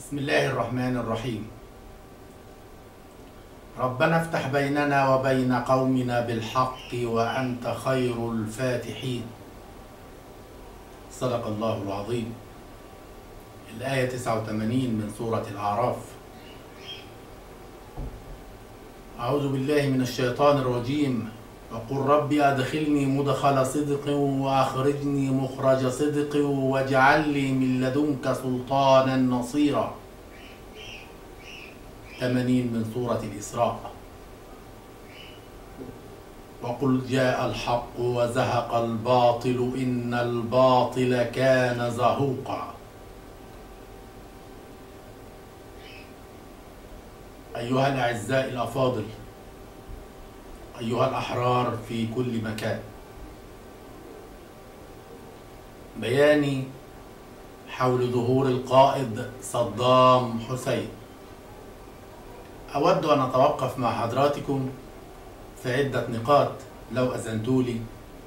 بسم الله الرحمن الرحيم. ربنا افتح بيننا وبين قومنا بالحق وأنت خير الفاتحين. صدق الله العظيم. الآية 89 من سورة الأعراف. أعوذ بالله من الشيطان الرجيم. وقل رب أدخلني مدخل صدق وأخرجني مخرج صدق واجعل لي من لدنك سلطانا نصيرا. 80 من سورة الإسراء. وقل جاء الحق وزهق الباطل إن الباطل كان زهوقا. أيها الأعزاء الأفاضل، أيها الأحرار في كل مكان، بياني حول ظهور القائد صدام حسين. أود أن أتوقف مع حضراتكم في عدة نقاط لو أذنتولي.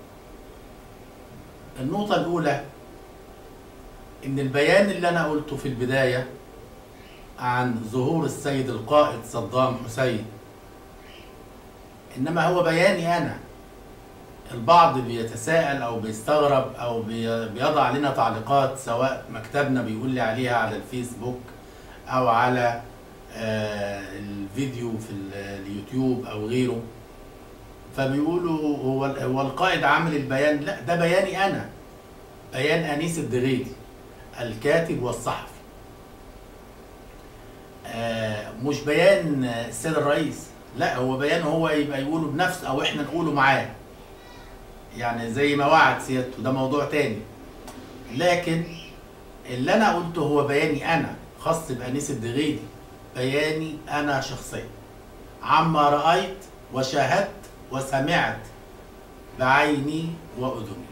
النقطة الأولى إن البيان اللي أنا قلته في البداية عن ظهور السيد القائد صدام حسين إنما هو بياني أنا. البعض بيتساءل أو بيستغرب أو بيضع لنا تعليقات، سواء مكتبنا بيقول لي عليها على الفيسبوك أو على الفيديو في اليوتيوب أو غيره، فبيقولوا هو القائد عامل البيان. لا، ده بياني أنا، بيان أنيس الدغيدي الكاتب والصحفي، مش بيان السيد الرئيس. لا، هو بيان هو يبقى يقوله بنفس أو إحنا نقوله معاه، يعني زي ما وعد سيادته، ده موضوع تاني. لكن اللي أنا قلته هو بياني أنا، خاص بأنيس الدغيدي، بياني أنا شخصيا عما رأيت وشاهدت وسمعت بعيني وأذني.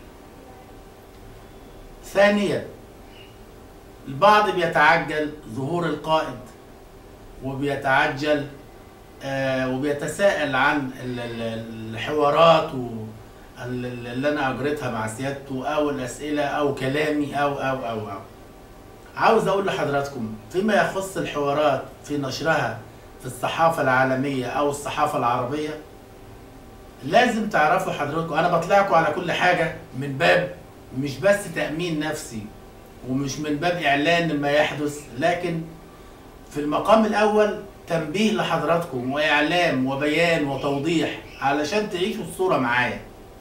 ثانيا، البعض بيتعجل ظهور القائد وبيتعجل وبيتساءل عن الحوارات اللي أنا أجريتها مع سيادته أو الأسئلة أو كلامي أو عاوز أقول لحضراتكم فيما يخص الحوارات في نشرها في الصحافة العالمية أو الصحافة العربية، لازم تعرفوا حضراتكم أنا بطلعكم على كل حاجة من باب مش بس تأمين نفسي ومش من باب إعلان ما يحدث، لكن في المقام الأول تنبيه لحضراتكم وإعلام وبيان وتوضيح علشان تعيشوا الصورة معايا.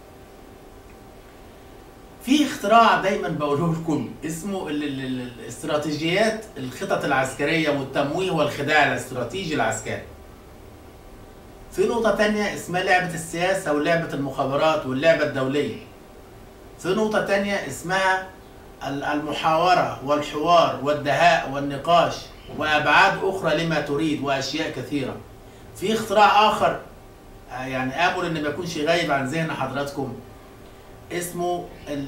في اختراع دايما بقوله لكم اسمه الاستراتيجيات الخطط العسكرية والتمويه والخداع الاستراتيجي العسكري. في نقطة تانية اسمها لعبة السياسة ولعبة المخابرات واللعبة الدولية. في نقطة تانية اسمها المحاورة والحوار والدهاء والنقاش وأبعاد أخرى لما تريد وأشياء كثيرة. في اختراع آخر يعني آمل إن ما يكونش غايب عن ذهن حضراتكم، اسمه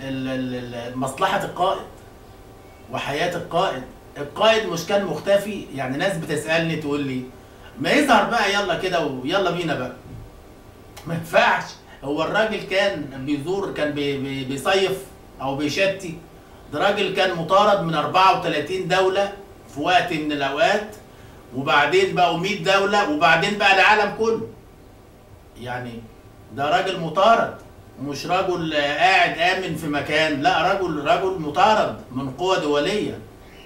مصلحة القائد وحياة القائد. القائد مش كان مختفي، يعني ناس بتسألني تقول لي ما يظهر بقى يلا كده ويلا بينا بقى. ما ينفعش. هو الراجل كان بيزور، كان بيصيف أو بيشتي. ده راجل كان مطارد من 34 دولة في وقت من الأوقات، وبعدين بقوا 100 دولة، وبعدين بقى العالم كله. يعني ده راجل مطارد، مش رجل قاعد آمن في مكان، لا، رجل مطارد من قوى دولية.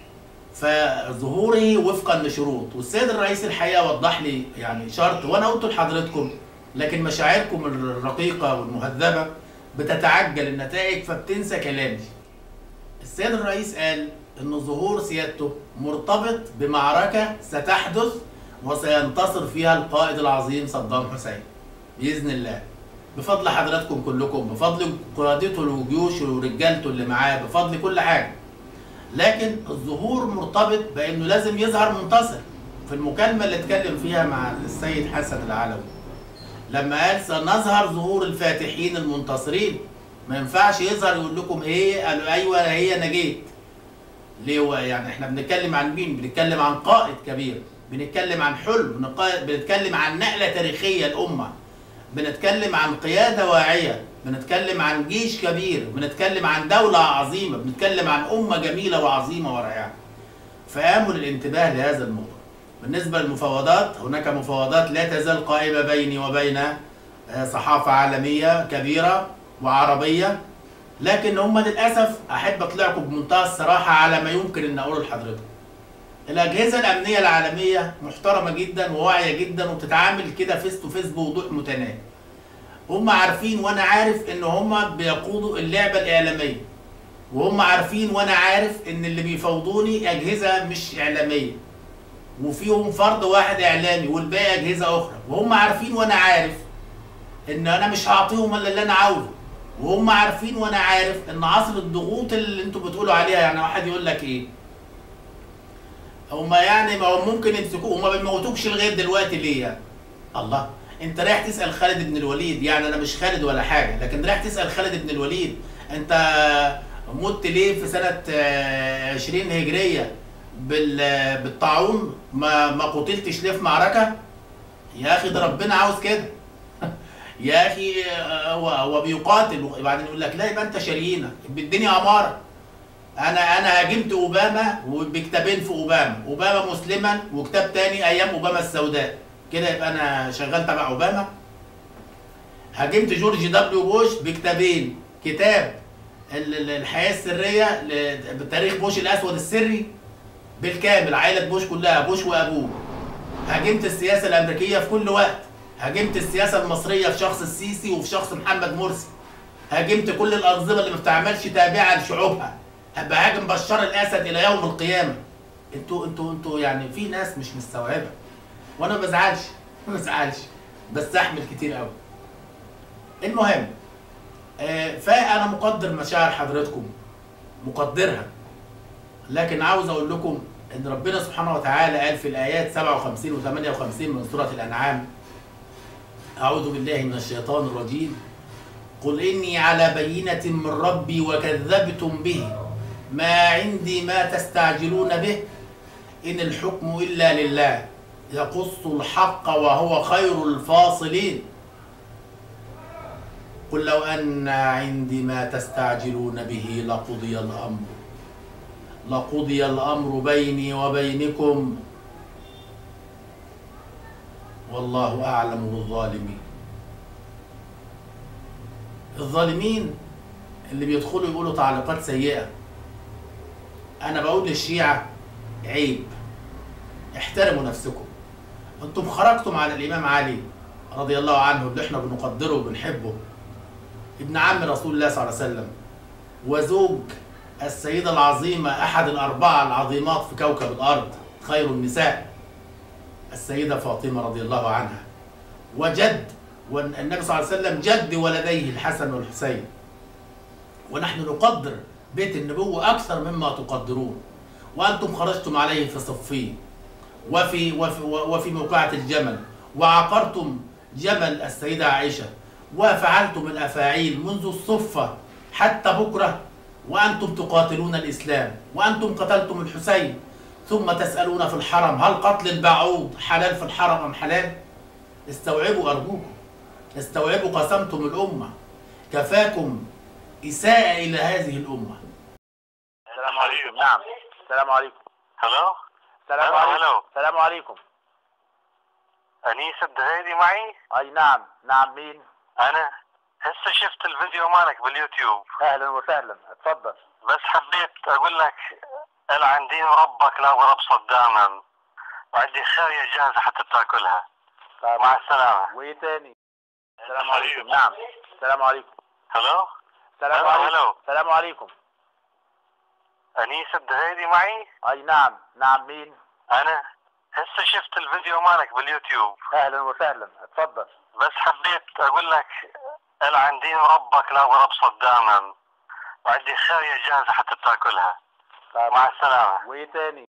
فظهوره وفقا لشروط، والسيد الرئيس الحقيقة وضح لي يعني شرط، وأنا قلته لحضرتكم، لكن مشاعركم الرقيقة والمهذبة بتتعجل النتائج فبتنسى كلامي. السيد الرئيس قال إن ظهور سيادته مرتبط بمعركة ستحدث وسينتصر فيها القائد العظيم صدام حسين بإذن الله، بفضل حضراتكم كلكم، بفضل قيادته وجيوشه ورجالته اللي معاه، بفضل كل حاجة. لكن الظهور مرتبط بأنه لازم يظهر منتصر. في المكالمة اللي اتكلم فيها مع السيد حسن العلوي لما قال سنظهر ظهور الفاتحين المنتصرين، ما ينفعش يظهر يقول لكم ايه، قالوا ايوه هي انا جيت. ليه؟ يعني احنا بنتكلم عن مين؟ بنتكلم عن قائد كبير، بنتكلم عن حلم، بنتكلم عن نقلة تاريخية الأمة، بنتكلم عن قيادة واعية، بنتكلم عن جيش كبير، بنتكلم عن دولة عظيمة، بنتكلم عن أمة جميلة وعظيمة ورائعة. فآمل الانتباه لهذا الموضوع. بالنسبة للمفاوضات، هناك مفاوضات لا تزال قائمة بيني وبين صحافة عالمية كبيرة وعربية، لكن هم للأسف أحب أطلعكم بمنتهى الصراحة على ما يمكن أن أقوله لحضرتك. الأجهزة الأمنية العالمية محترمة جدا وواعية جدا وبتتعامل كده فيس تو فيس بوضوح متناهي. هم عارفين وأنا عارف إن هم بيقودوا اللعبة الإعلامية، وهم عارفين وأنا عارف إن اللي بيفاوضوني أجهزة مش إعلامية، وفيهم فرد واحد إعلامي والباقي أجهزة أخرى، وهم عارفين وأنا عارف إن أنا مش هعطيهم إلا اللي أنا عاوزه، وهم عارفين وأنا عارف إن عصر الضغوط اللي أنتوا بتقولوا عليها، يعني واحد يقول لك إيه؟ هما يعني ما هو ممكن يمسكوه، هما ما بيموتوكش لغايه دلوقتي ليه يعني؟ الله، انت رايح تسال خالد بن الوليد، يعني انا مش خالد ولا حاجه، لكن رايح تسال خالد بن الوليد انت مت ليه في سنه 20 هجريه بالطاعون؟ ما قتلتش ليه في معركه؟ يا اخي ده ربنا عاوز كده. يا اخي هو بيقاتل وبعدين يقول لك لا يبقى انت شريينه بالدنيا عماره. انا هاجمت اوباما وبكتابين في اوباما مسلما وكتاب تاني ايام اوباما السوداء، كده يبقى انا شغال تبع اوباما. هاجمت جورج دبليو بوش بكتابين، كتاب الحياه السريه بتاريخ بوش الاسود السري بالكامل، عائله بوش كلها، بوش وابوه. هاجمت السياسه الامريكيه في كل وقت، هاجمت السياسه المصريه في شخص السيسي وفي شخص محمد مرسي، هاجمت كل الانظمه اللي ما بتعملش تابعه لشعوبها، بهاجم بشار الاسد الى يوم القيامه. انتوا يعني في ناس مش مستوعبه، وانا ما بزعلش بستحمل كتير قوي. المهم فانا مقدر مشاعر حضراتكم، مقدرها، لكن عاوز اقول لكم ان ربنا سبحانه وتعالى قال في الايات 57 و 58 من سوره الانعام: اعوذ بالله من الشيطان الرجيم، قل اني على بينه من ربي وكذبتم به ما عندي ما تستعجلون به إن الحكم إلا لله يقص الحق وهو خير الفاصلين. قل لو أن عندي ما تستعجلون به لقضي الأمر بيني وبينكم والله أعلم بالظالمين. الظالمين اللي بيدخلوا يقولوا تعليقات سيئة، أنا بقول للشيعة عيب، احترموا نفسكم. أنتم خرجتم على الإمام علي رضي الله عنه اللي احنا بنقدره وبنحبه، ابن عم رسول الله صلى الله عليه وسلم، وزوج السيدة العظيمة أحد الأربعة العظيمات في كوكب الأرض، خير النساء، السيدة فاطمة رضي الله عنها، وجد والنبي صلى الله عليه وسلم جد ولديه الحسن والحسين، ونحن نقدر بيت النبوة أكثر مما تقدرون، وأنتم خرجتم عليه في صفين وفي موقعة الجمل، وعقرتم جمل السيدة عائشة، وفعلتم الأفاعيل منذ الصفة حتى بكرة، وأنتم تقاتلون الإسلام، وأنتم قتلتم الحسين، ثم تسألون في الحرم هل قتل البعوض حلال في الحرم أم حلال؟ استوعبوا أرجوكم، استوعبوا، قسمتم الأمة، كفاكم إساءة إلى هذه الأمة. السلام عليكم. نعم، السلام عليكم. هلو. السلام عليكم. هلو. السلام عليكم. أنيس الدهيدي معي؟ أي نعم. نعم، مين؟ أنا هسه شفت الفيديو مالك باليوتيوب. أهلا وسهلا، اتفضل. بس حبيت أقول لك العن دين ربك لا ورب صداما، وعندي خاوية جاهزة حتى تاكلها. طيب. مع السلامة. وإيه تاني؟ السلام عليكم. نعم، السلام عليكم. هلو. السلام عليكم. هلو. السلام عليكم. أنيس الدهيدي معي؟ أي نعم. نعم، مين؟ أنا هسه شفت الفيديو مالك باليوتيوب. أهلا وسهلا، اتفضل. بس حبيت أقول لك العن دين ربك لا ورب صداما، وعندي خاوية جاهزة حتى تاكلها. طيب. مع السلامة. وإيه تاني؟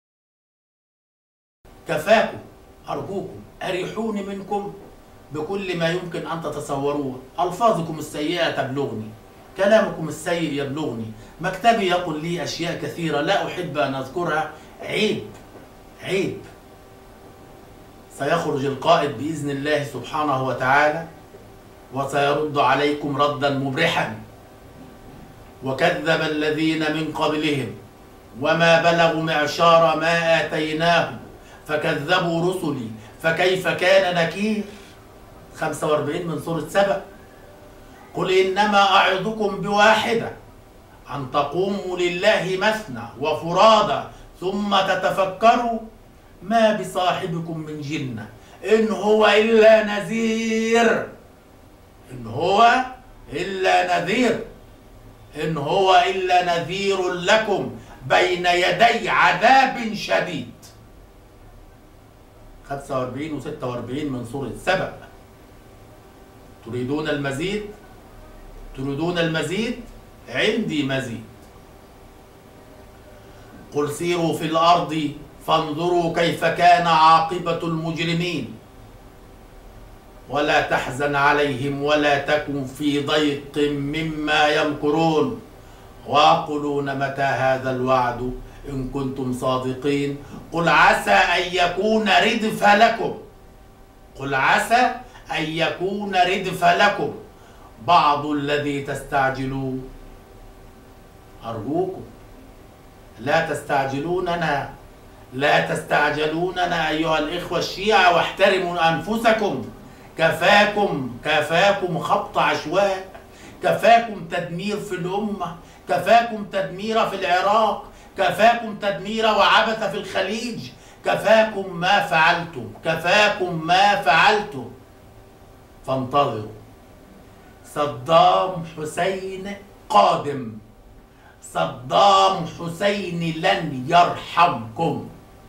كفاكم أرجوكم، أريحوني منكم بكل ما يمكن أن تتصوروه. ألفاظكم السيئة تبلغني، كلامكم السيء يبلغني، مكتبي يقول لي أشياء كثيرة لا أحب أن أذكرها. عيب عيب. سيخرج القائد بإذن الله سبحانه وتعالى وسيرد عليكم ردا مبرحا. وكذب الذين من قبلهم وما بلغوا معشار ما آتيناهم فكذبوا رسلي فكيف كان نكير. 45 من سورة سبأ. قل إنما أعظكم بواحدة أن تقوموا لله مثنى وفرادى ثم تتفكروا ما بصاحبكم من جنة إن هو إلا نذير. إن هو إلا نذير. إن هو إلا نذير لكم بين يدي عذاب شديد. 45 و 46 من سورة سبأ. تريدون المزيد؟ تريدون المزيد؟ عندي مزيد. قل سيروا في الأرض فانظروا كيف كان عاقبة المجرمين ولا تحزن عليهم ولا تكن في ضيق مما يمكرون ويقولون متى هذا الوعد إن كنتم صادقين. قل عسى أن يكون ردف لكم. قل عسى أن يكون ردف لكم بعض الذي تستعجلون. أرجوكم لا تستعجلوننا، لا تستعجلوننا أيها الإخوة الشيعة، واحترموا أنفسكم. كفاكم خبط عشواء، كفاكم تدمير في الأمة، كفاكم تدمير في العراق، كفاكم تدمير وعبث في الخليج، كفاكم ما فعلتم، كفاكم ما فعلتم. فانتظروا، صدام حسين قادم. صدام حسين لن يرحمكم.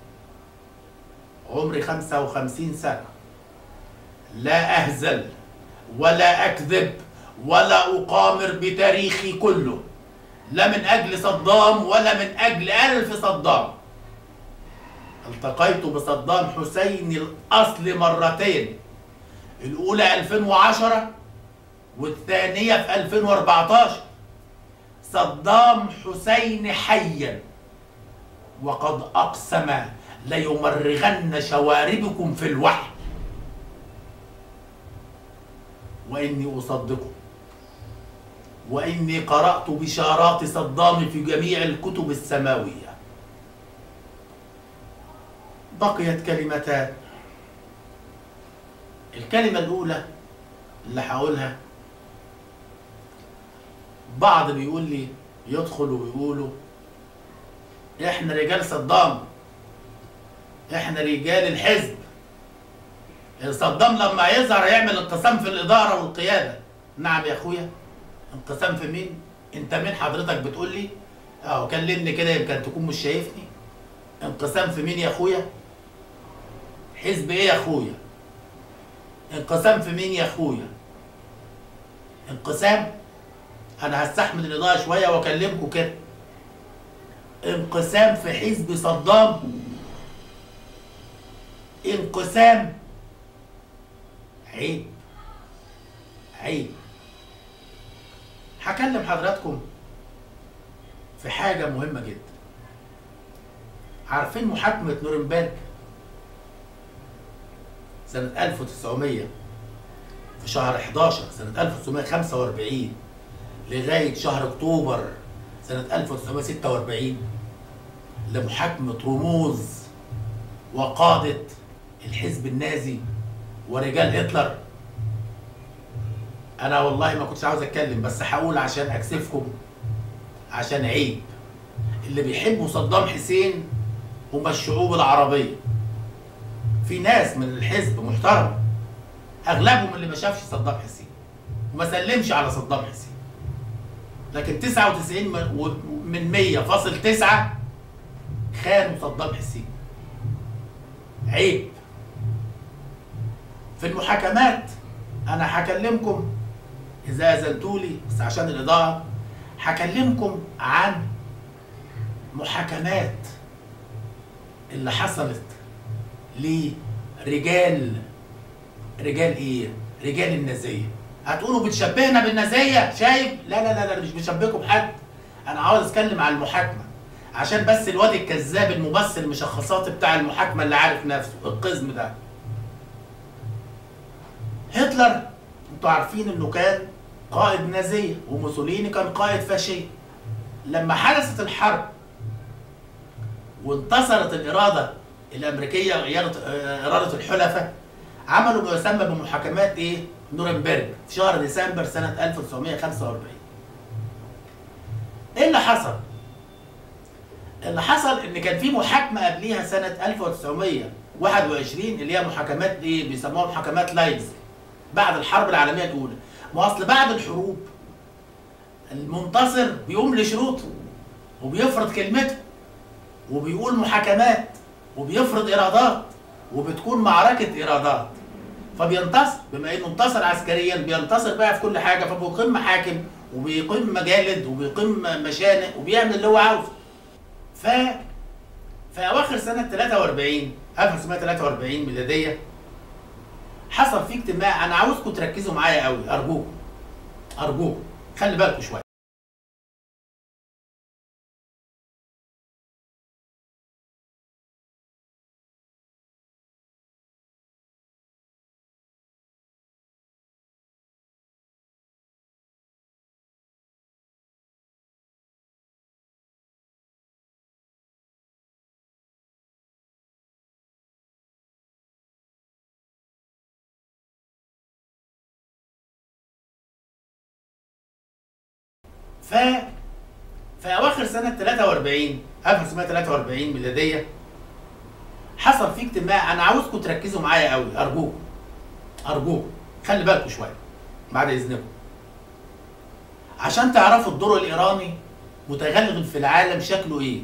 عمري 55 سنة، لا أهزل ولا أكذب ولا أقامر بتاريخي كله، لا من أجل صدام ولا من أجل 1000 صدام. التقيت بصدام حسين الأصل مرتين، الأولى 2010 والثانية في 2014. صدام حسين حيا وقد أقسم ليمرغن شواربكم في الوحي، وإني أصدقه، وإني قرأت بشارات صدام في جميع الكتب السماوية. بقيت كلمتان. الكلمة الأولى اللي هقولها، بعض بيقول لي يدخلوا ويقولوا احنا رجال صدام، احنا رجال الحزب، صدام لما يظهر يعمل انقسام في الإدارة والقيادة. نعم يا أخويا، انقسام في مين؟ أنت مين حضرتك بتقول لي؟ كلمني كده يمكن تكون مش شايفني. انقسام في مين يا أخويا؟ حزب إيه يا أخويا؟ انقسام في مين يا أخويا؟ انقسام؟ أنا هستحمل الإضاءة شوية وأكلمكم كده. انقسام في حزب صدام؟ انقسام؟ عيب، عيب. هكلم حضراتكم في حاجة مهمة جدا. عارفين محاكمة نورنبرج سنة 1900 في شهر 11 سنة 1945 لغاية شهر أكتوبر سنة 1946 لمحاكمة رموز وقادة الحزب النازي ورجال هتلر؟ أنا والله ما كنتش عاوز أتكلم، بس هقول عشان أكسفكم، عشان عيب. اللي بيحبوا صدام حسين هم الشعوب العربية. في ناس من الحزب محترم، أغلبهم اللي ما شافش صدام حسين وما سلمش على صدام حسين، لكن 99% خانوا صدام حسين. عيب. في المحاكمات أنا هكلمكم إذا أذنتولي، بس عشان الإضاءة، هكلمكم عن محاكمات اللي حصلت لرجال إيه؟ رجال النازية. هتقولوا بتشبهنا بالنازية؟ شايف؟ لا لا لا لا، مش بشبهكم بحد. أنا عاوز أتكلم عن المحاكمة عشان بس الواد الكذاب الممثل المشخصات بتاع المحاكمة اللي عارف نفسه، القزم ده. هتلر انتوا عارفين انه كان قائد نازية، وموسوليني كان قائد فاشية. لما حدثت الحرب وانتصرت الإرادة الأمريكية إرادة الحلفاء، عملوا ما يسمى بمحاكمات نورنبرج في شهر ديسمبر سنة 1945. إيه اللي حصل؟ اللي حصل إن كان في محاكمة قبليها سنة 1921 اللي هي محاكمات بيسموها محاكمات لايبزيج بعد الحرب العالمية الأولى. ما أصل بعد الحروب المنتصر بيقوم لشروطه وبيفرض كلمته وبيقول محاكمات وبيفرض إرادات وبتكون معركة إرادات، فبينتصر. بما إنه انتصر عسكريا بينتصر بقى في كل حاجة، فبيقيم محاكم وبيقيم مجالد وبيقيم مشانق وبيعمل اللي هو عاوزه. في أواخر سنة 43 1943 ميلادية حصل في اجتماع. أنا عاوزكم تركزوا معايا قوي، أرجوكم خلي بالكم شوية. في أواخر سنة 43 1943 ميلادية حصل في اجتماع. أنا عاوزكم تركزوا معايا قوي، أرجوكم خلي بالكم شوية بعد إذنكم، عشان تعرفوا الدور الإيراني متغلغل في العالم شكله إيه.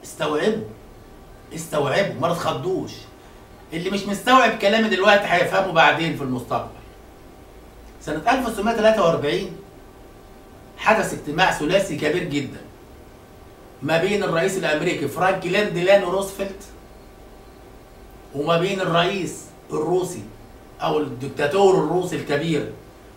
استوعبوا ما تتخضوش. اللي مش مستوعب كلامي دلوقتي هيفهمه بعدين في المستقبل. سنة 1943 حدث اجتماع ثلاثي كبير جدا ما بين الرئيس الامريكي فرانكلين ديلانو روزفلت وما بين الرئيس الروسي او الدكتاتور الروسي الكبير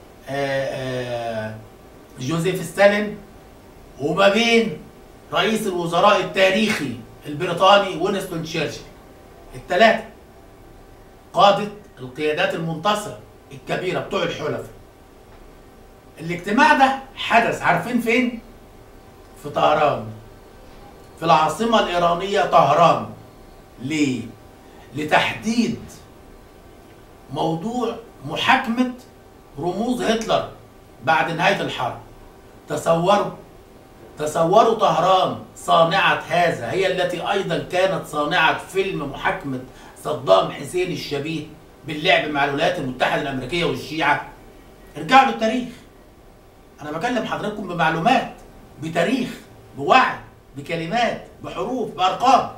جوزيف ستالين، وما بين رئيس الوزراء التاريخي البريطاني وينستون تشرشل. الثلاثه قادة القيادات المنتصرة الكبيرة بتوع الحلفاء. الاجتماع ده حدث عارفين فين؟ في طهران، في العاصمة الإيرانية طهران. ليه؟ لتحديد موضوع محاكمة رموز هتلر بعد نهاية الحرب. تصوروا طهران صانعة هذا هي التي أيضا كانت صانعة فيلم محاكمة صدام حسين الشبيه باللعب مع الولايات المتحدة الأمريكية والشيعة. ارجعوا للتاريخ. أنا بكلم حضراتكم بمعلومات، بتاريخ، بوعي، بكلمات، بحروف، بأرقام.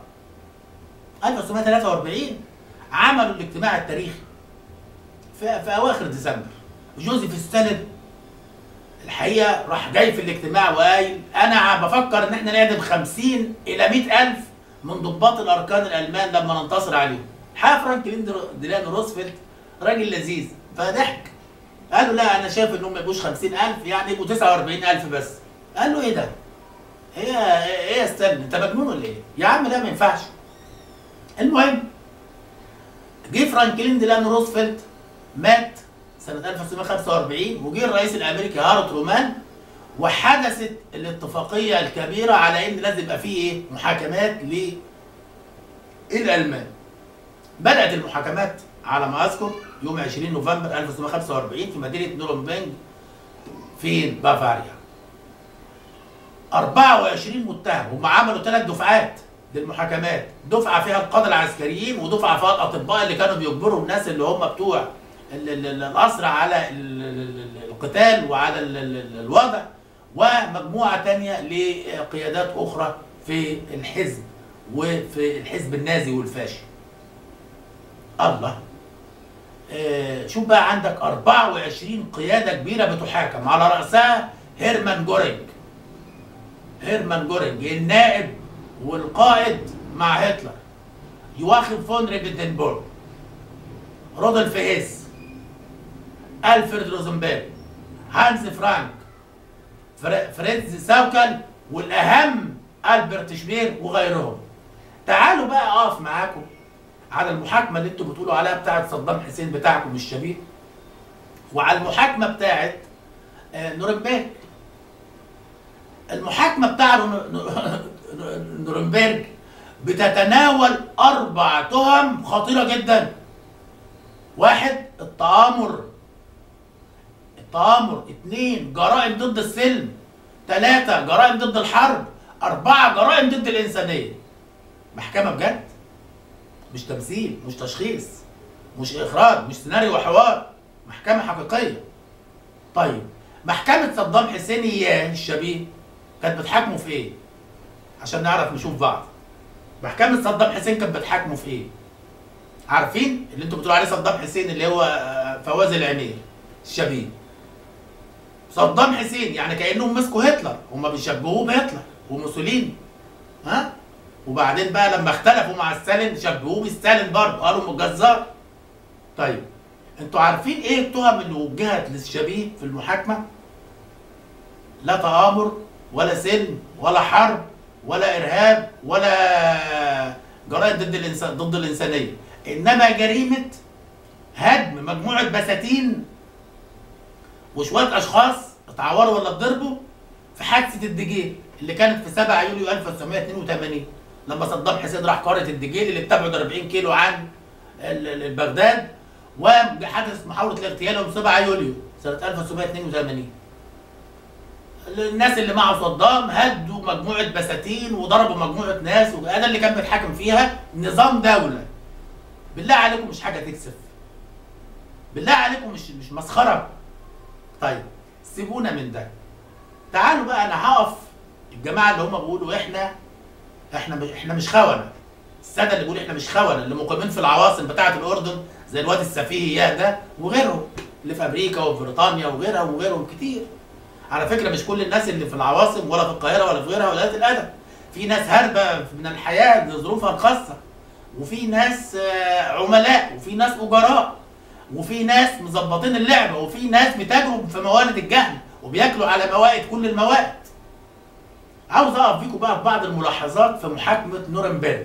1943 عملوا الاجتماع التاريخي في أواخر ديسمبر. جوزيف ستالين الحقيقة راح جاي في الاجتماع وقايل أنا بفكر إن احنا نعدم 50 إلى 100,000 من ضباط الأركان الألمان لما ننتصر عليهم. حقيقة فرانكلين ديلانو روزفلت راجل لذيذ فضحك. قال له لا أنا شايف إنهم ما يبقوش 50,000، يعني يبقوا 49,000 بس. قال له إيه ده؟ إيه يا ستالين أنت مجنون ولا إيه؟ يا عم لا ما ينفعش. المهم جه فرانكلين ديلانو روزفلت مات سنة 1945 وجه الرئيس الأمريكي هارولد ترومان وحدثت الاتفاقية الكبيرة على إن لازم يبقى فيه محاكمات للألمان. بدأت المحاكمات على ما أذكر يوم 20 نوفمبر 1945 في مدينة نورنبرج فين؟ بافاريا. 24 متهم. هم عملوا 3 دفعات للمحاكمات، دفعة فيها القادة العسكريين ودفعة فيها الأطباء اللي كانوا بيجبروا الناس اللي هم بتوع الأسرى على القتال وعلى الوضع، ومجموعة تانية لقيادات أخرى في الحزب وفي الحزب النازي والفاشي. الله، شوف بقى عندك 24 قيادة كبيرة بتحاكم على رأسها هيرمان جورينج النائب والقائد مع هتلر، يواخيم فون ريبنتروب، رودولف هيس، ألفريد روزنبرج، هانز فرانك، فريتز ساوكل، والأهم ألبرت شبير وغيرهم. تعالوا بقى أقف معاكم على المحاكمة اللي انتوا بتقولوا عليها بتاعت صدام حسين بتاعكم الشبيه، وعلى المحاكمة بتاعت نورنبرج. المحاكمة بتاع نورنبرج بتتناول 4 تهم خطيرة جدا. 1 التآمر. 2 جرائم ضد السلم. 3 جرائم ضد الحرب. 4 جرائم ضد الإنسانية. محكمة بجد، مش تمثيل، مش تشخيص، مش إخراج، مش سيناريو وحوار، محكمة حقيقية. طيب محكمة صدام حسين إياه الشبيه كانت بتحاكمه في إيه؟ عشان نعرف نشوف بعض. محكمة صدام حسين كانت بتحاكمه في إيه؟ عارفين؟ اللي انتوا بتقولوا عليه صدام حسين اللي هو فواز العمير الشبيه. صدام حسين يعني كأنهم مسكوا هتلر، هم بيشبهوه بهتلر وموسوليني. ها؟ وبعدين بقى لما اختلفوا مع ستالين شبهوه بستالين برضه، قالوا الجزار. طيب انتوا عارفين ايه التهم اللي وجهت للشبيه في المحاكمه؟ لا تآمر ولا سلم ولا حرب ولا ارهاب ولا جرائم ضد الانسانيه، انما جريمه هدم مجموعه بساتين وشويه اشخاص اتعوروا ولا اتضربوا في حادثه الدجيل اللي كانت في 7 يوليو 1982 لما صدام حسين راح قريه الدجيل اللي بتبعد 40 كيلو عن بغداد، وحدث محاوله الاغتيال يوم 7 يوليو سنه 1982. الناس اللي مع صدام هدوا مجموعه بساتين وضربوا مجموعه ناس، وهذا اللي كان بيتحاكم فيها نظام دوله. بالله عليكم مش حاجه تكسف، بالله عليكم مش مسخره. طيب سيبونا من ده، تعالوا بقى انا هقف. الجماعه اللي هم بيقولوا احنا مش خونه، الساده اللي بيقولوا احنا مش خونه، اللي مقيمين في العواصم بتاعه الاردن زي الواد السفيه اياه ده وغيرهم اللي في امريكا وفي بريطانيا وغيرهم كتير. على فكره مش كل الناس اللي في العواصم ولا في القاهره ولا في غيرها ولايات الادب، في ناس هاربه من الحياه لظروفها الخاصه، وفي ناس عملاء، وفي ناس اجراء، وفي ناس مظبطين اللعبه، وفي ناس بتجروا في موارد الجهل وبياكلوا على موائد كل الموائد. عاوز اقف بيكم بقى في بعض الملاحظات في محاكمه نورنبرج.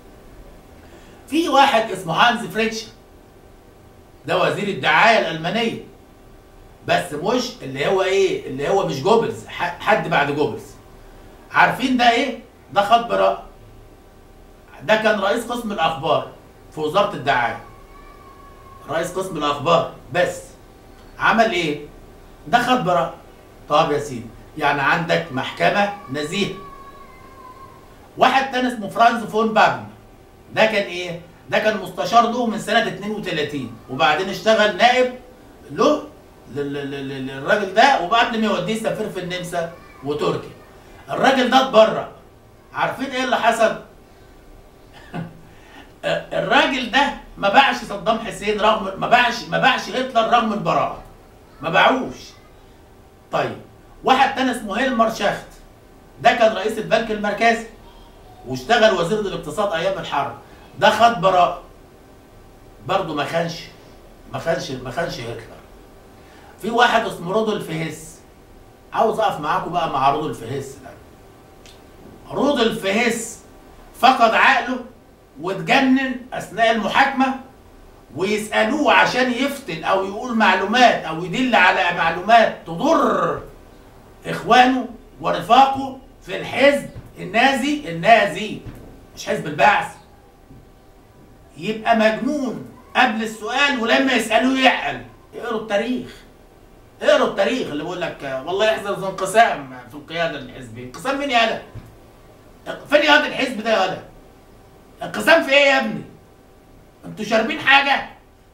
في واحد اسمه هانز فريتش، ده وزير الدعايه الالمانيه، بس مش اللي هو مش جوبلز، حد بعد جوبلز. عارفين ده ايه؟ ده خد براءه. ده كان رئيس قسم الاخبار في وزاره الدعايه، رئيس قسم الاخبار، بس عمل ايه؟ ده خد براءه. طب يا سيدي، يعني عندك محكمه نزيهه. واحد تاني اسمه فرانز فون بابن، ده كان ايه؟ ده كان مستشار له من سنه 32 وبعدين اشتغل نائب له للراجل ده، وبعد ما يوديه سفير في النمسا وتركيا. الراجل ده اتبرأ. عارفين ايه اللي حصل؟ الراجل ده ما باعش صدام حسين رغم ما باعش هتلر رغم البراءة، ما باعوش. طيب واحد تاني اسمه هيلمر شاخت، ده كان رئيس البنك المركزي واشتغل وزير الاقتصاد ايام الحرب، ده خد براءة برضه ما خانش هتلر. في واحد اسمه رودولف هيس، عاوز اقف معاكم بقى مع رودولف هيس ده. رودولف هيس فقد عقله واتجنن اثناء المحاكمه، ويسالوه عشان يفتن او يقول معلومات او يدل على معلومات تضر اخوانه ورفاقه في الحزب النازي مش حزب البعث. يبقى مجنون قبل السؤال، ولما يسالوه يعقل. اقروا التاريخ اللي بيقول لك والله يحصل انقسام في القياده الحزبيه. انقسام مين يا هلا؟ فين يا الحزب ده يا هلا؟ انقسام في ايه يا ابني؟ انتوا شاربين حاجه؟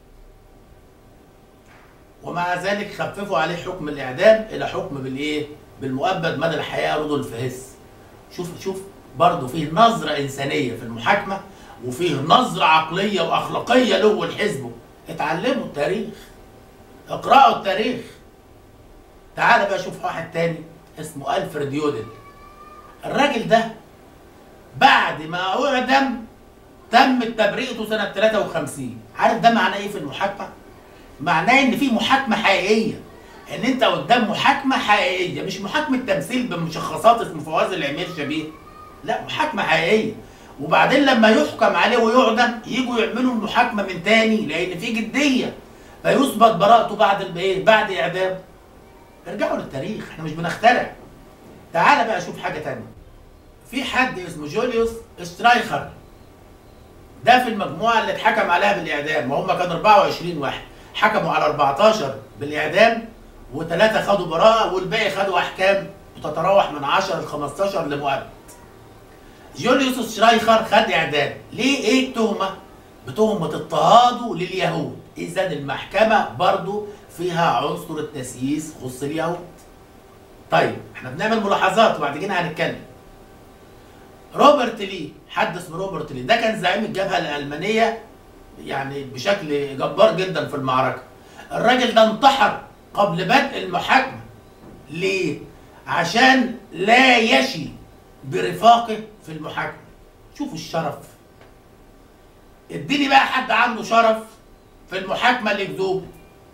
ومع ذلك خففوا عليه حكم الاعدام الى حكم بالايه؟ بالمؤبد مدى الحياه. رودولف هيس. شوف برضه فيه نظره انسانيه في المحاكمه، وفيه نظره عقليه واخلاقيه له ولحزبه. اتعلموا التاريخ، اقرأوا التاريخ. تعال بقى شوف واحد تاني اسمه ألفريد يودل. الراجل ده بعد ما أعدم تم تبرئته سنة 53. عارف ده معناه إيه في المحاكمة؟ معناه إن في محاكمة حقيقية، إن أنت قدام محاكمة حقيقية، مش محاكمة تمثيل بمشخصات اسمه فواز العمير شبيه. لا، محاكمة حقيقية. وبعدين لما يحكم عليه ويعدم يجوا يعملوا المحاكمة من تاني لأن في جدية، فيثبت براءته بعد اعدام. ارجعوا للتاريخ، احنا مش بنخترع. تعال بقى شوف حاجه ثانيه. في حد اسمه جوليوس شترايخر، ده في المجموعه اللي اتحكم عليها بالاعدام، وهم كانوا 24 واحد، حكموا على 14 بالاعدام و3 خدوا براءه والباقي خدوا احكام بتتراوح من 10 ل 15 لمؤبد. جوليوس شترايخر خد اعدام، ليه؟ ايه التهمه؟ بتهمه اضطهاده لليهود، اذا المحكمه برضو فيها عنصر التسييس خص اليهود. طيب احنا بنعمل ملاحظات وبعد كده هنتكلم. روبرت لي، حد اسمه روبرت لي، ده كان زعيم الجبهه الالمانيه يعني بشكل جبار جدا في المعركه. الراجل ده انتحر قبل بدء المحاكمه. ليه؟ عشان لا يشي برفاقه في المحاكمه. شوفوا الشرف. اديني بقى حد عنده شرف في المحاكمه لكذوب،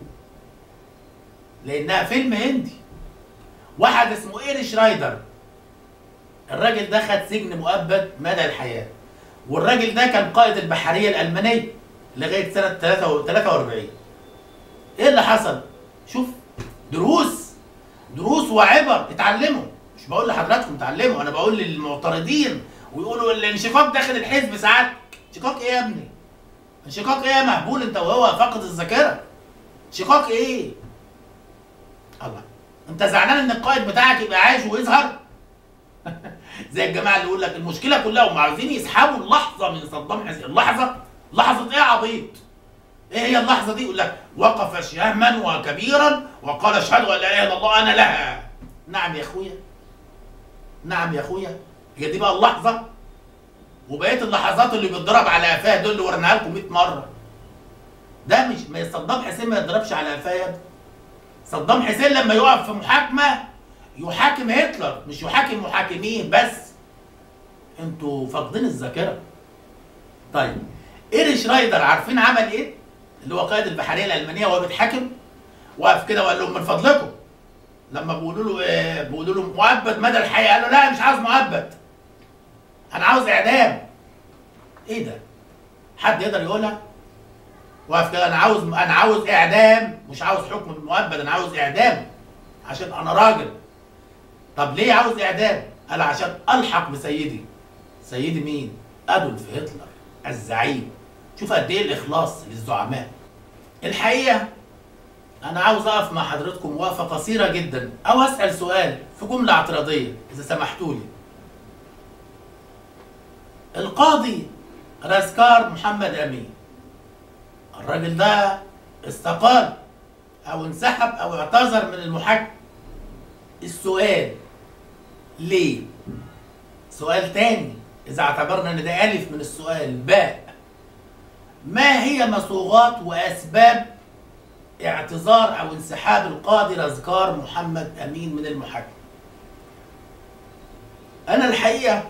لانها فيلم هندي. واحد اسمه ايريش رايدر، الراجل ده خد سجن مؤبد مدى الحياه، والراجل ده كان قائد البحريه الالمانيه لغايه سنه 43. ايه اللي حصل؟ شوف، دروس وعبر اتعلموا. مش بقول لحضراتكم اتعلموا، انا بقول للمعترضين ويقولوا الانشقاق داخل الحزب ساعات. انشقاق ايه يا ابني؟ انشقاق ايه يا مهبول انت وهو فاقد الذاكره؟ انشقاق ايه؟ الله، انت زعلان ان القائد بتاعك يبقى عايش ويظهر؟ زي الجماعه اللي يقول لك المشكله كلها هم عاوزين يسحبوا اللحظه من صدام حسين. لحظه ايه يا عبيط؟ ايه هي اللحظه دي؟ يقول لك وقف شهما وكبيرا وقال اشهد ان لا اله الا الله انا لها. نعم يا اخويا، نعم يا اخويا، هي دي بقى اللحظه؟ وبقيه اللحظات اللي بيتضرب على قفاه دول اللي وريناها لكم 100 مره، ده مش ما صدام حسين ما يتضربش على قفاه يا ابني. صدام حسين لما يقف في محاكمه يحاكم هتلر، مش يحاكم محاكمين بس. انتوا فاقدين الذاكره. طيب ايريش رايدر عارفين عمل ايه؟ اللي هو قائد البحريه الالمانيه وهو بيتحاكم، وقف كده وقال لهم من فضلكم، لما بيقولوا له مؤبد مدى الحياه، قال له لا مش عاوز مؤبد، انا عاوز اعدام. ايه ده؟ حد يقدر يقولها؟ وقف كده، انا عاوز اعدام، مش عاوز حكم بالمؤبد، انا عاوز اعدام عشان انا راجل. طب ليه عاوز اعدام؟ قال عشان الحق بسيدي. سيدي مين؟ ادولف هتلر الزعيم. شوف قد ايه الاخلاص للزعماء. الحقيقه انا عاوز اقف مع حضرتكم وقفه قصيره جدا، او اسال سؤال في جمله اعتراضيه اذا سمحتوا لي. القاضي راسكار محمد امين، الراجل ده استقال او انسحب او اعتذر من المحاكمه. السؤال ليه؟ سؤال تاني اذا اعتبرنا ان ده الف من السؤال باء، ما هي مصوغات واسباب اعتذار او انسحاب القاضي راسكار محمد امين من المحاكمه؟ انا الحقيقه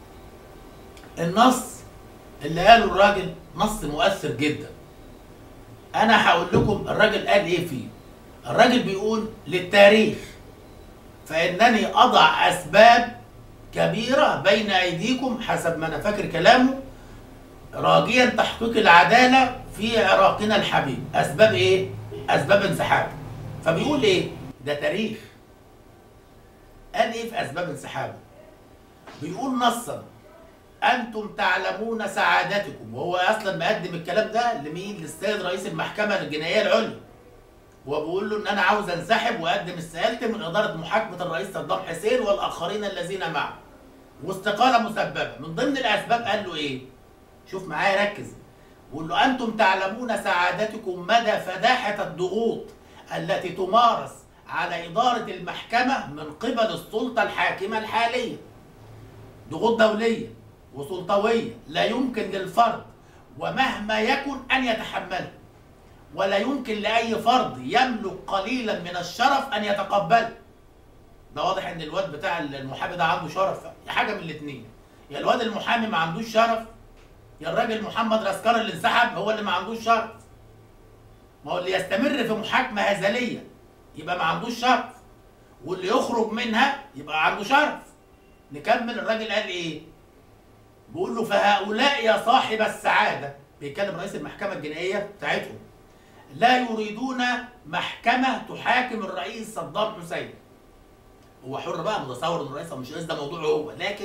النص اللي قاله الراجل نص مؤثر جدا. انا هقول لكم الراجل قال ايه فيه. الراجل بيقول للتاريخ فانني اضع اسباب كبيره بين ايديكم، حسب ما انا فاكر كلامه، راجيا تحقيق العداله في عراقنا الحبيب. اسباب ايه؟ اسباب انسحاب. فبيقول ايه؟ ده تاريخ. قال ايه في اسباب انسحابه؟ بيقول نصا: انتم تعلمون سعادتكم. وهو اصلا مقدم الكلام ده لمين؟ للسيد رئيس المحكمه الجنائيه العليا. وبقول له ان انا عاوز انسحب واقدم استقالتي من اداره محاكمه الرئيس صدام حسين والاخرين الذين معه، واستقاله مسببه. من ضمن الاسباب قال له ايه؟ شوف معايا ركز. بقول له انتم تعلمون سعادتكم مدى فداحه الضغوط التي تمارس على اداره المحكمه من قبل السلطه الحاكمه الحاليه. ضغوط دوليه وسلطويه لا يمكن للفرد ومهما يكن ان يتحملها، ولا يمكن لاي فرد يملك قليلا من الشرف ان يتقبله. ده واضح ان الواد بتاع المحامي ده عنده شرف، حاجه من الاثنين: يا الواد المحامي ما عندوش شرف، يا الراجل محمد راسكار اللي انسحب هو اللي ما عندوش شرف. ما هو اللي يستمر في محاكمه هزليه يبقى ما عندوش شرف، واللي يخرج منها يبقى عنده شرف. نكمل. الراجل قال ايه؟ بيقول له: فهؤلاء يا صاحب السعاده، بيتكلم رئيس المحكمه الجنائيه بتاعتهم، لا يريدون محكمه تحاكم الرئيس صدام حسين. هو حر بقى، متصور ان الرئيس مش رئيس، ده موضوعه هو، لكن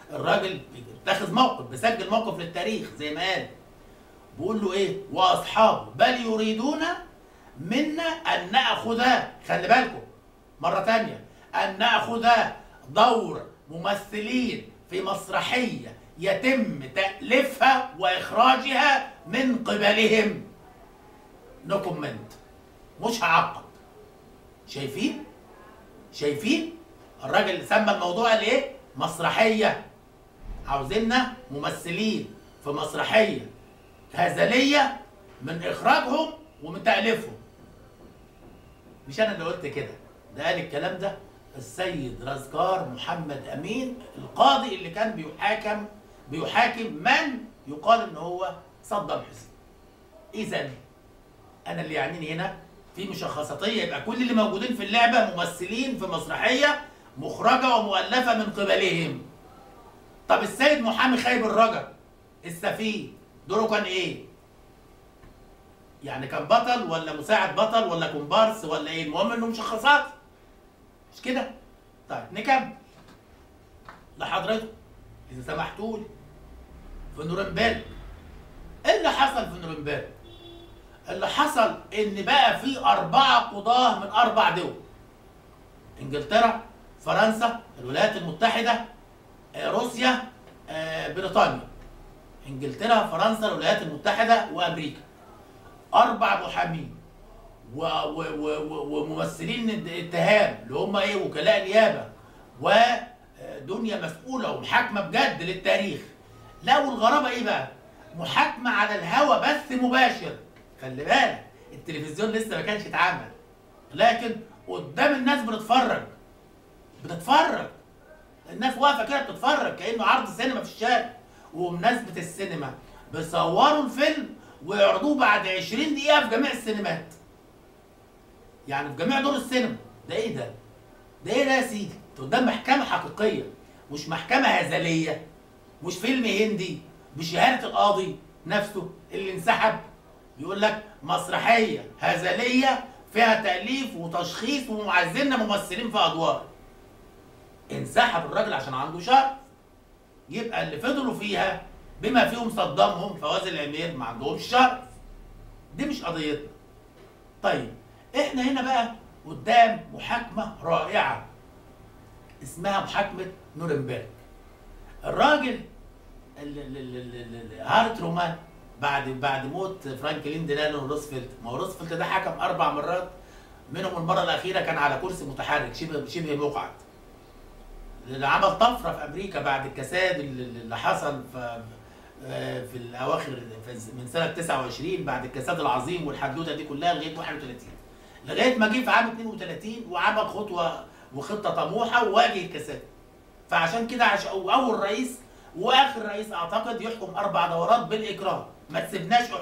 الراجل بيتخذ موقف، بيسجل موقف للتاريخ زي ما قال. بيقول له ايه؟ واصحابه بل يريدون منا ان ناخذ، خلي بالكم مره ثانيه، ان ناخذ دور ممثلين في مسرحيه يتم تاليفها واخراجها من قبلهم. نو كومنت، مش هعقب. شايفين؟ شايفين؟ الراجل سمى الموضوع الايه؟ مسرحيه. عاوزيننا ممثلين في مسرحيه هزليه من اخراجهم ومن تاليفهم. مش انا اللي قلت كده، ده قال الكلام ده السيد رزقار محمد امين، القاضي اللي كان بيحاكم من يقال ان هو صدام حسين. اذا انا اللي يعنيني هنا في مشخصاتيه، يبقى كل اللي موجودين في اللعبه ممثلين في مسرحيه مخرجه ومؤلفه من قبلهم. طب السيد محامي خايب الرجا السفيه دوره كان ايه؟ يعني كان بطل ولا مساعد بطل ولا كومبارس ولا ايه؟ المهم انه مشخصات، مش كده؟ طيب نكمل لحضرتك اذا سمحتوا لي. في نورنبرج ايه اللي حصل في نورنبرج؟ اللي حصل ان بقى في 4 قضاة من 4 دول: انجلترا، فرنسا، الولايات المتحدة، روسيا، بريطانيا. انجلترا، فرنسا، الولايات المتحدة، وامريكا. 4 محامين وممثلين اتهام اللي هم ايه؟ وكلاء نيابة ودنيا مسؤولة ومحاكمة بجد للتاريخ. لا، والغرابة ايه بقى؟ محاكمة على الهوا بث مباشر. خلي بالك التلفزيون لسه ما كانش اتعمل، لكن قدام الناس بتتفرج. الناس واقفه كده بتتفرج كانه عرض سينما في الشارع. وبمناسبه السينما بيصوروا الفيلم ويعرضوه بعد 20 دقيقه في جميع السينمات، يعني في جميع دور السينما. ده ايه ده؟ ده ايه ده يا سيدي؟ انت قدام محكمه حقيقيه، مش محكمه هزليه، مش فيلم هندي بشهاده القاضي نفسه اللي انسحب. بيقول لك مسرحيه هزليه فيها تاليف وتشخيص ومعزلنا ممثلين في ادوار. انسحب الراجل عشان عنده شرف. يبقى اللي فضلوا فيها بما فيهم صدامهم فواز العمير ما عندهمش شرف. دي مش قضيتنا. طيب احنا هنا بقى قدام محاكمه رائعه اسمها محاكمه نورنبرج. الراجل هارت رومان بعد موت فرانكلين ديلانو روزفلت، ما هو روزفلت ده حكم 4 مرات، منهم المره الاخيره كان على كرسي متحرك شبه مقعد. اللي عمل طفره في امريكا بعد الكساد اللي حصل في الاواخر من سنه 29 بعد الكساد العظيم والحدوته دي كلها لغايه 31، لغايه ما جه في عام 32 وعمل خطه طموحه وواجه الكساد. فعشان كده اول رئيس واخر رئيس اعتقد يحكم 4 دورات بالاكراه، ما تسيبناش احكم.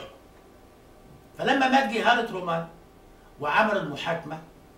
فلما مات جه هارت رومان وعمل المحاكمه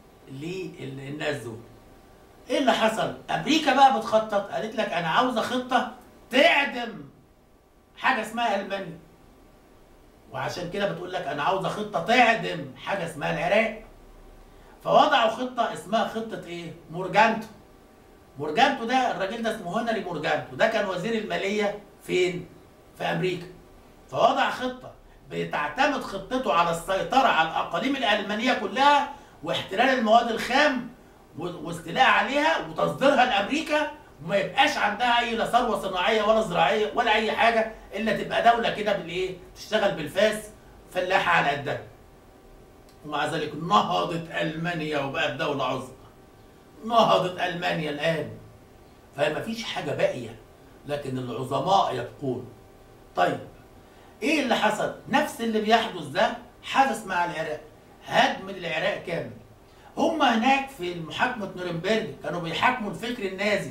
للناس دول، ايه اللي حصل؟ امريكا بقى بتخطط، قالت لك انا عاوزه خطه تعدم حاجه اسمها المانيا. وعشان كده بتقول لك انا عاوزه خطه تعدم حاجه اسمها العراق. فوضعوا خطه اسمها خطه ايه؟ مورجانتو. مورجانتو ده الراجل ده اسمه هنري مورجانتو، ده كان وزير الماليه فين؟ في امريكا. فوضع خطه بتعتمد خطته على السيطره على الاقاليم الالمانيه كلها واحتلال المواد الخام واستيلاء عليها وتصديرها لامريكا، وما يبقاش عندها اي لا ثروه صناعيه ولا زراعيه ولا اي حاجه، الا تبقى دوله كده بالايه؟ تشتغل بالفاس فلاحه على قدها. ومع ذلك نهضت المانيا وبقت دوله عظمى. نهضت المانيا الان، فما فيش حاجه باقيه، لكن العظماء يبقون. طيب ايه اللي حصل؟ نفس اللي بيحدث ده حدث مع العراق، هدم العراق كامل. هم هناك في محاكمه نورنبرج كانوا بيحاكموا الفكر النازي.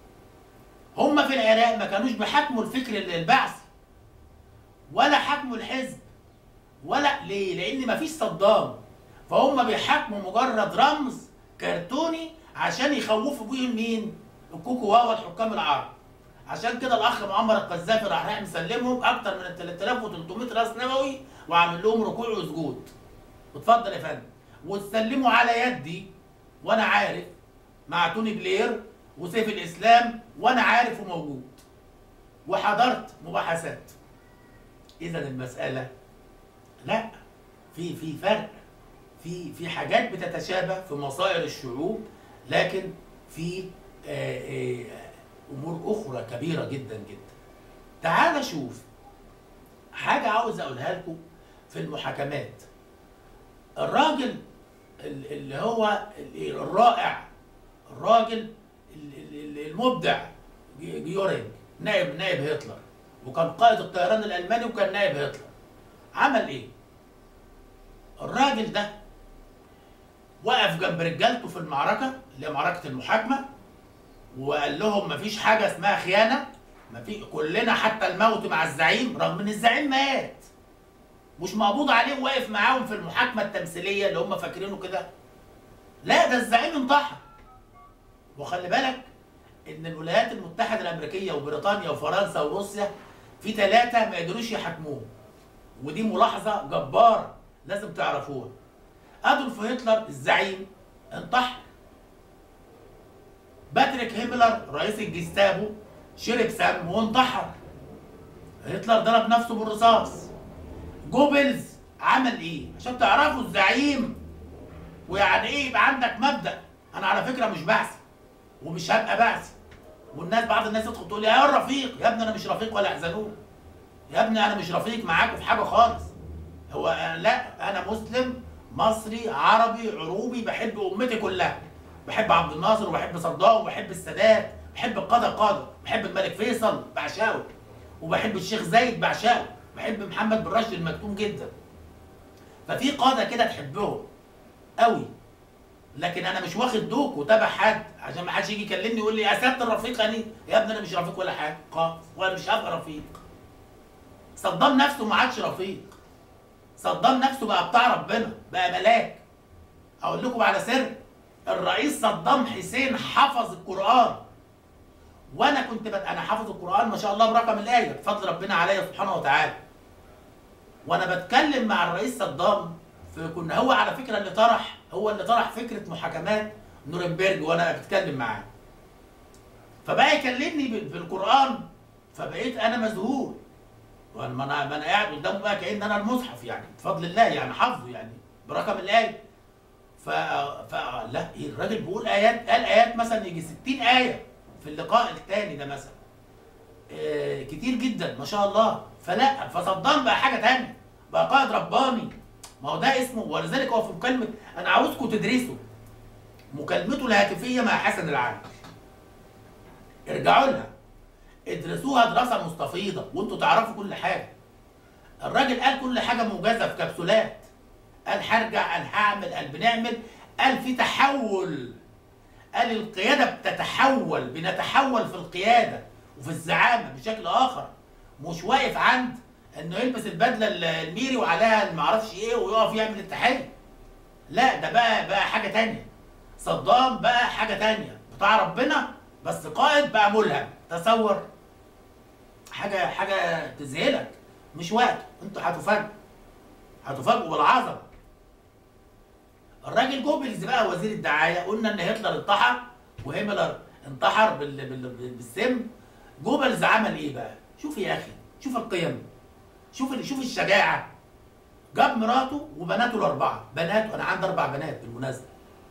هم في العراق ما كانوش بيحاكموا الفكر البعثي ولا حاكموا الحزب ولا ليه؟ لان ما فيش صدام. فهم بيحاكموا مجرد رمز كرتوني عشان يخوفوا بيهم مين؟ الكوكو واوا الحكام العرب. عشان كده الاخ معمر القذافي راح مسلمهم اكتر من 3300 راس نبوي وعامل لهم ركوع وسجود. اتفضل يا فندم. وتسلموا على يدي وانا عارف، مع توني بلير وسيف الاسلام وانا عارف وموجود. وحضرت مباحثات. اذا المساله لا، في فرق، في حاجات بتتشابه في مصائر الشعوب، لكن في امور اخرى كبيره جدا جدا. تعال شوف حاجه عاوز اقولها لكم في المحاكمات. الراجل اللي هو الرائع، الراجل المبدع جيورينج، نائب هتلر، وكان قائد الطيران الالماني وكان نائب هتلر، عمل ايه؟ الراجل ده وقف جنب رجالته في المعركه اللي هي معركه المحاكمه، وقال لهم مفيش حاجه اسمها خيانه، كلنا حتى الموت مع الزعيم، رغم ان الزعيم مات مش مقبوض عليه، وواقف معاهم في المحاكمه التمثيليه اللي هم فاكرينه كده. لا، ده الزعيم انتحر. وخلي بالك ان الولايات المتحده الامريكيه وبريطانيا وفرنسا وروسيا في 3 ما قدروش يحاكموه، ودي ملاحظه جباره لازم تعرفوها. ادولف هتلر الزعيم انتحر. باتريك هيملر رئيس الجستابو شرب سم وانتحر. هتلر ضرب نفسه بالرصاص. جوبلز عمل ايه؟ عشان تعرفوا الزعيم ويعني ايه يبقى عندك مبدأ. انا على فكره مش بعثي ومش هبقى بعثي، والناس بعض الناس تدخل تقول لي يا الرفيق، يا ابني انا مش رفيق ولا احزنون، يا ابني انا مش رفيق معاكم في حاجه خالص. هو لا، انا مسلم مصري عربي عروبي، بحب امتي كلها، بحب عبد الناصر وبحب صدام وبحب السادات، بحب القاده، بحب الملك فيصل بعشقه، وبحب الشيخ زايد بعشقه، بحب محمد بن راشد المكتوم جدا. ففي قاده كده تحبهم قوي، لكن انا مش واخد دوك وتابع حد عشان ما حدش يجي يكلمني يقول لي يا سياده الرفيق اني، يا ابني انا مش رفيق ولا حاجه خالص، وانا مش هبقى رفيق. صدام نفسه ما عادش رفيق، صدام نفسه بقى بتاع ربنا، بقى ملاك. اقول لكم على سر، الرئيس صدام حسين حفظ القران، وانا كنت انا حافظ القران ما شاء الله برقم الايه بفضل ربنا عليا سبحانه وتعالى. وانا بتكلم مع الرئيس صدام، كنا هو اللي طرح فكره محاكمات نورنبرج، وانا بتكلم معاه فبقى يكلمني بالقران، فبقيت انا مذهول، ما انا قاعد قدامه بقى كأن انا المصحف يعني بفضل الله، يعني حافظه يعني برقم الايه. لا ايه الراجل بيقول ايات، قال ايات مثلا يجي 60 ايه في اللقاء الثاني ده مثلا، كتير جدا ما شاء الله. فصدام بقى حاجه ثانيه، بقى قائد رباني. ما هو ده اسمه، ولذلك هو في مكالمه، انا عاوزكم تدرسوا مكالمته الهاتفيه مع حسن العالي، ارجعوا لها ادرسوها دراسه مستفيضه وانتوا تعرفوا كل حاجه. الراجل قال كل حاجه موجزه في كبسولات، قال هرجع، قال هعمل، قال بنعمل، قال في تحول، قال القياده بتتحول، بنتحول في القياده وفي الزعامه بشكل اخر، مش واقف عند انه يلبس البدله الميري وعليها المعرفش ايه ويقف يعمل التحيه. لا، ده بقى حاجه تانيه. صدام بقى حاجه تانيه، بتاع ربنا بس قائد بقى ملهم. تصور حاجه تذهلك، مش وقت، انتوا هتفاجئوا بالعظمه. الراجل جوبلز بقى وزير الدعايه، قلنا ان هتلر انتحر وهيملر انتحر بالسم. جوبلز عمل ايه بقى؟ شوف يا اخي، شوف القيم، شوف الشجاعه. جاب مراته وبناته ال4 بناته، انا عندي 4 بنات بالمناسبه.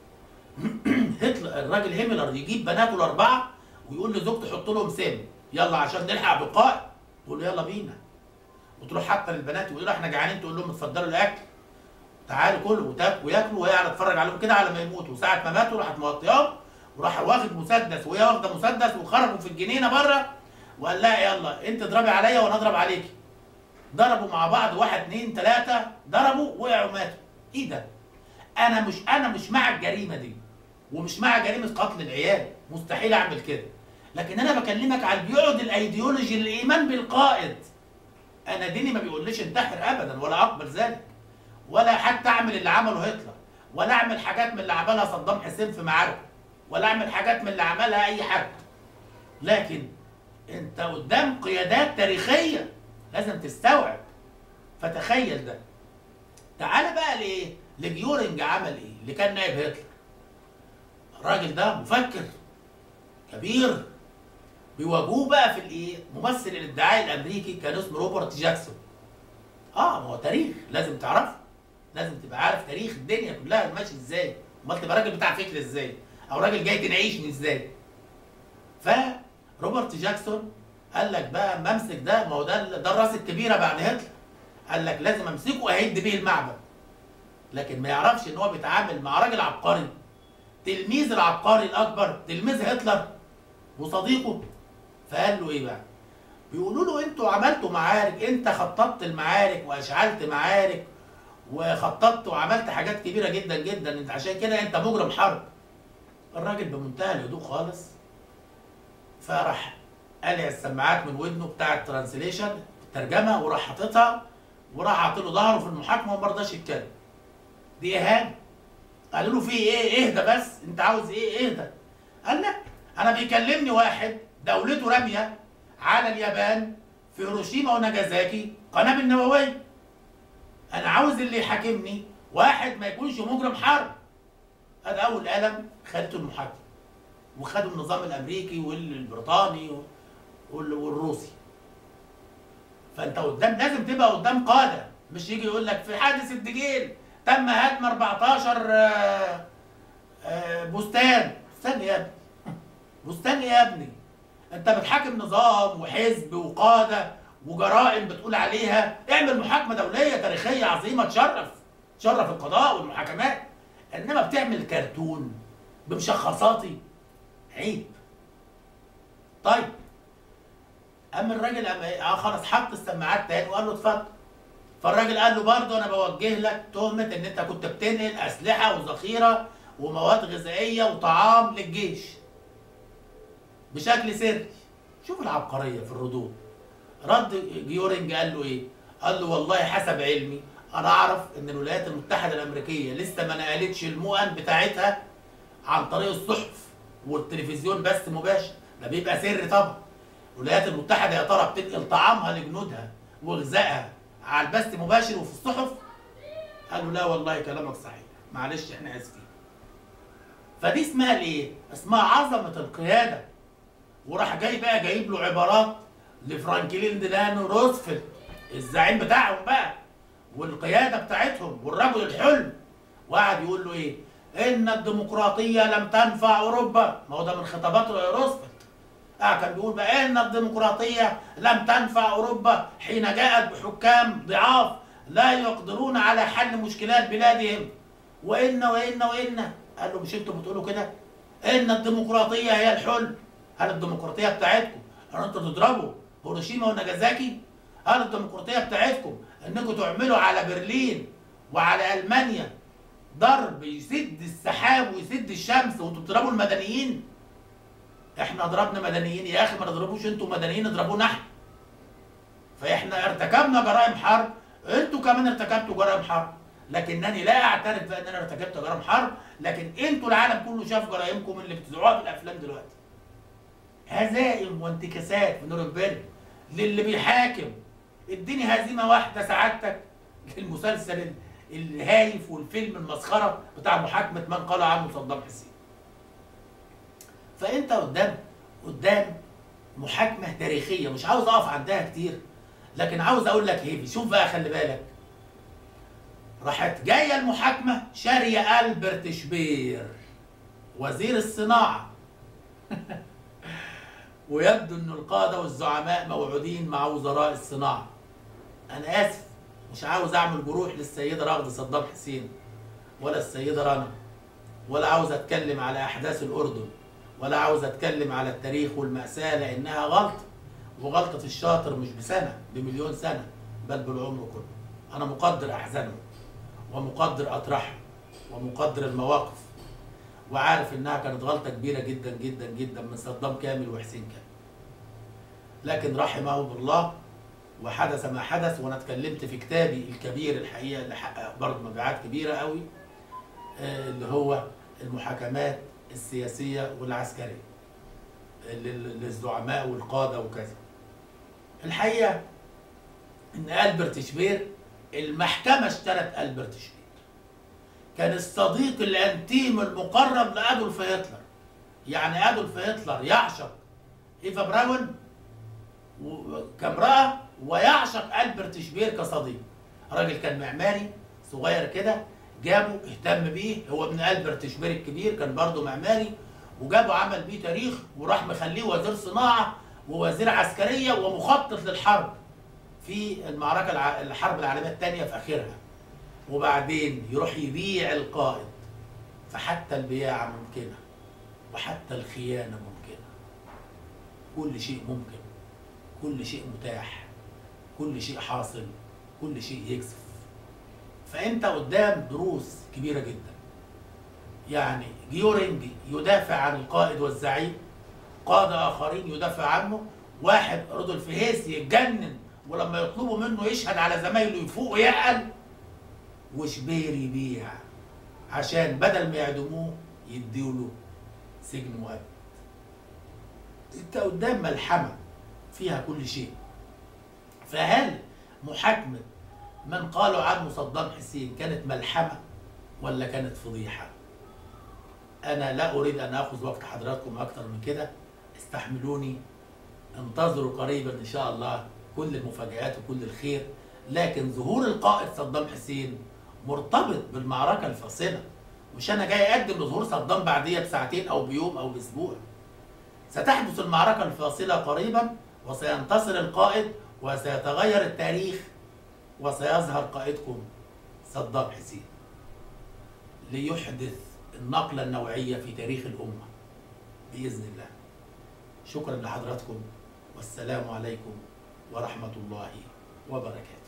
الراجل هيملر يجيب بناته ال4 ويقول لزوجته حط لهم سم يلا عشان نلحق بالقائد، تقول له يلا بينا، وتروح حاطه للبنات ويقولوا احنا جعانين، تقول لهم اتفضلوا الاكل، تعالوا كلوا وياكلوا، وهي قاعده تتفرج عليهم كده على ما يموتوا. ساعه ما ماتوا راحت موطياهم، وراح واخد مسدس وهي واخده مسدس، وخرجوا في الجنينه بره، وقال لها يلا انت اضربي عليا وانا اضرب عليكي. ضربوا مع بعض 1 2 3، ضربوا وقعوا ماتوا. ايه ده؟ انا مش مع الجريمه دي، ومش مع جريمه قتل العيال، مستحيل اعمل كده. لكن انا بكلمك على بيقعد الايديولوجي، الايمان بالقائد. انا ديني ما بيقوليش انتحر ابدا، ولا اقبل ذلك، ولا حتى اعمل اللي عمله هتلر، ولا اعمل حاجات من اللي عملها صدام حسين في معاركه، ولا اعمل حاجات من اللي عملها اي حد. لكن انت قدام قيادات تاريخيه لازم تستوعب. فتخيل ده. تعال بقى لايه؟ لجيورينج عمل ايه؟ اللي كان نائب هتلر. الراجل ده مفكر كبير، بيواجهوه بقى في الايه؟ ممثل الادعاء الامريكي كان اسمه روبرت جاكسون. ما هو تاريخ لازم تعرفه، لازم تبقى عارف تاريخ الدنيا كلها ماشي ازاي، امال تبقى راجل بتاع فكر ازاي؟ او راجل جاي تناقشني ازاي؟ فروبرت جاكسون قال لك بقى اما امسك ده، ما هو ده الراس الكبيره بعد هتلر، قال لك لازم امسكه واهد بيه المعبد. لكن ما يعرفش ان هو بيتعامل مع راجل عبقري، تلميذ العبقري الاكبر، تلميذ هتلر وصديقه. فقال له ايه بقى؟ بيقولوا له انتوا عملتوا معارك، انت خططت المعارك واشعلت معارك وخططت وعملت حاجات كبيره جدا جدا، انت عشان كده انت مجرم حرب. الراجل بمنتهى الهدوء خالص فراح قلع السماعات من ودنه بتاع الترانسليشن الترجمه وراح حاططها وراح عاطله ظهره في المحاكمه وما رضاش يتكلم. دي اهانه. قالوا له في ايه؟ اهدى بس، انت عاوز ايه؟ اهدى. قال لا، انا بيكلمني واحد دولته راميه على اليابان في هيروشيما وناجازاكي قنابل نوويه. انا عاوز اللي يحاكمني واحد ما يكونش مجرم حرب. هذا اول قلم خدته المحاكمه، وخدوا النظام الامريكي والبريطاني والروسي. فانت قدام لازم تبقى قدام قاده، مش يجي يقول لك في حادث الدجيل تم هدم 14 بستان. بستان يا ابني، بستان يا ابني. انت بتحاكم نظام وحزب وقاده وجرائم بتقول عليها. اعمل محاكمه دوليه تاريخيه عظيمه تشرف القضاء والمحاكمات. انما بتعمل كرتون بمشخصاتي، عيب. طيب اما الراجل خلاص حط السماعات تاني وقال له اتفضل. فالراجل قال له برضه انا بوجه لك تهمه ان انت كنت بتنقل اسلحه وذخيره ومواد غذائيه وطعام للجيش بشكل سري. شوف العبقريه في الردود. رد جيورينج قال له ايه؟ قال له والله حسب علمي انا اعرف ان الولايات المتحده الامريكيه لسه ما نقلتش المؤن بتاعتها عن طريق الصحف والتلفزيون بس مباشر، ده بيبقى سر طبعا. الولايات المتحده يا ترى بتنقل طعامها لجنودها وغذائها على البث مباشر وفي الصحف؟ قالوا لا والله كلامك صحيح، معلش احنا اسفين. فدي اسمها الايه؟ اسمها عظمه القياده. وراح جايب له عبارات لفرانكلين ديلانو روزفلت الزعيم بتاعهم بقى والقياده بتاعتهم والرجل الحلم، وقعد يقول له ايه؟ ان الديمقراطيه لم تنفع اوروبا. ما هو ده من خطابات روزفلت. كان بيقول بقى ان الديمقراطيه لم تنفع اوروبا حين جاءت بحكام ضعاف لا يقدرون على حل مشكلات بلادهم. وان قال له مش انتوا بتقولوا كده؟ ان الديمقراطيه هي الحلم. هل الديمقراطيه بتاعتكم ان انتوا تضربوا هيروشيما وناجازاكي؟ هل الديمقراطيه بتاعتكم انكم تعملوا على برلين وعلى المانيا ضرب يسد السحاب ويسد الشمس وانتوا بتضربوا المدنيين؟ احنا ضربنا مدنيين يا اخي، ما نضربوش انتوا مدنيين، اضربونا احنا. فاحنا ارتكبنا جرائم حرب، انتوا كمان ارتكبتوا جرائم حرب. لكنني لا اعترف بان انا ارتكبت جرائم حرب، لكن انتوا العالم كله شاف جرائمكم اللي بتذيعوها في الافلام دلوقتي. هزائم وانتكاسات في نورنبرج للي بيحاكم. اديني هزيمه واحده سعادتك المسلسل الهايف والفيلم المسخره بتاع محاكمه من قال عنه صدام حسين. فانت قدام محاكمه تاريخيه، مش عاوز اقف عندها كتير، لكن عاوز اقول لك ايه. شوف بقى، خلي بالك. راحت جايه المحاكمه شاريه ألبرت شبير وزير الصناعه ويبدو ان القاده والزعماء موعودين مع وزراء الصناعه. انا اسف، مش عاوز اعمل جروح للسيده رغده صدام حسين ولا السيده رنا، ولا عاوز اتكلم على احداث الاردن، ولا عاوز اتكلم على التاريخ والمأساة، لانها غلطه، وغلطه الشاطر مش بسنه، بمليون سنه، بل بالعمر كله. انا مقدر احزانهم ومقدر اطرحهم ومقدر المواقف، وعارف انها كانت غلطه كبيره جدا جدا جدا من صدام كامل وحسين كامل. لكن رحمهم الله وحدث ما حدث. وانا اتكلمت في كتابي الكبير الحقيقه اللي حقق برضه مبيعات كبيره قوي، اللي هو المحاكمات السياسيه والعسكريه للزعماء والقاده وكذا. الحقيقه ان ألبرت شبير، المحكمه اشترت ألبرت شبير، كان الصديق الانتيم المقرب لأدولف هتلر. يعني أدولف هتلر يعشق إيفا براون كامرأة، ويعشق ألبرت شبير كصديق. راجل كان معماري صغير كده، جابه اهتم بيه، هو ابن ألبرت شبير الكبير كان برضه معماري، وجابه عمل بيه تاريخ، وراح مخليه وزير صناعة ووزير عسكرية ومخطط للحرب في المعركة الحرب العالمية الثانية في آخرها. وبعدين يروح يبيع القائد، فحتى البياعة ممكنة وحتى الخيانة ممكنة. كل شيء ممكن، كل شيء متاح، كل شيء حاصل، كل شيء يكسف. فأنت قدام دروس كبيرة جدا. يعني جيورينج يدافع عن القائد والزعيم، قادة آخرين يدافع عنه، واحد رودولف هيس يتجنن ولما يطلبوا منه يشهد على زمايله يفوق ويعقل، وشبير يبيع عشان بدل ما يعدموه يديله سجن مؤبد. انت قدام ملحمة فيها كل شيء. فهل محاكمة من قالوا عنه صدام حسين كانت ملحمة ولا كانت فضيحة؟ أنا لا أريد أن آخذ وقت حضراتكم أكتر من كده، استحملوني، انتظروا قريبا إن شاء الله كل المفاجآت وكل الخير. لكن ظهور القائد صدام حسين مرتبط بالمعركة الفاصلة، مش أنا جاي أقدم لظهور صدام بعديها بساعتين أو بيوم أو بأسبوع. ستحدث المعركة الفاصلة قريبا، وسينتصر القائد وسيتغير التاريخ، وسيظهر قائدكم صدام حسين ليحدث النقلة النوعية في تاريخ الأمة بإذن الله. شكرا لحضراتكم، والسلام عليكم ورحمة الله وبركاته.